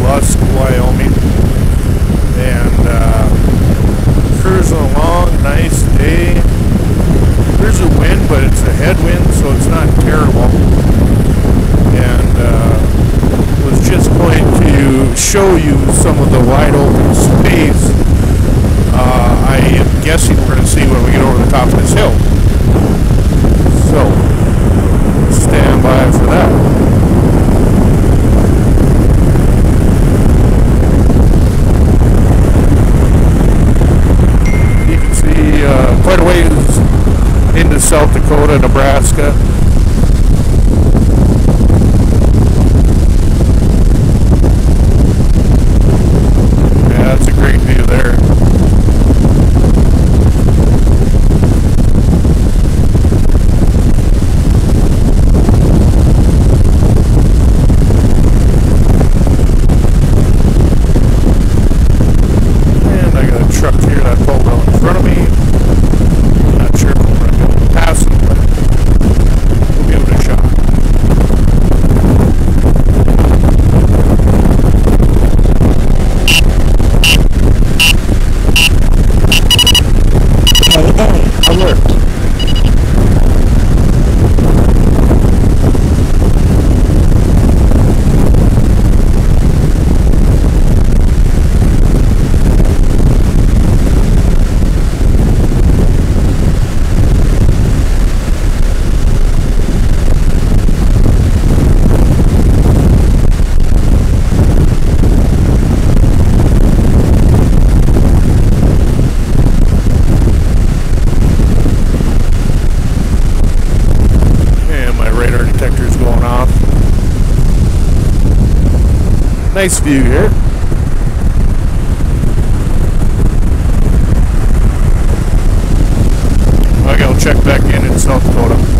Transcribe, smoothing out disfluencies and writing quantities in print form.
Lusk, Wyoming, and cruising along, nice day. There's a wind, but it's a headwind, so it's not terrible. And was just going to show you some of the wide open space. I am guessing we're going to see when we get over the top of this hill. So, stand by for that. Quite a ways into South Dakota, Nebraska. Yeah, that's a great view there. And I got a truck here that pulled out in front of me. Nice view here. I gotta check back in South Dakota.